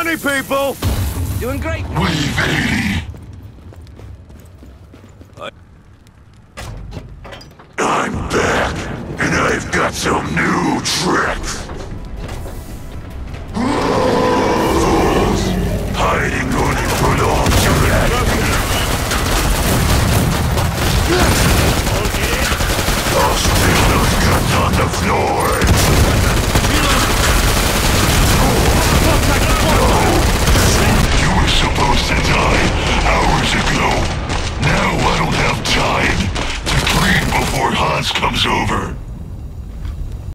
money, people! Doing great. Wave 80. I'm back, and I've got some new tricks. Fools, hiding only prolongs your agony. I'll spill those guts on the floor.